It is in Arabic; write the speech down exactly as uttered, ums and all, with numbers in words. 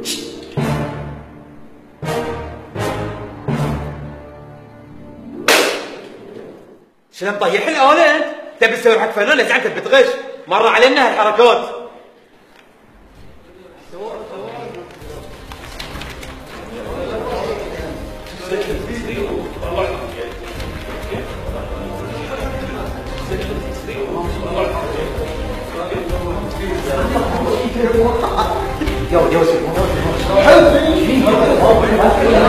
شنو مطيح الاوان انت؟ تبي تسوي حق فنان ليش انت بتغش؟ مر علينا هالحركات. يا يا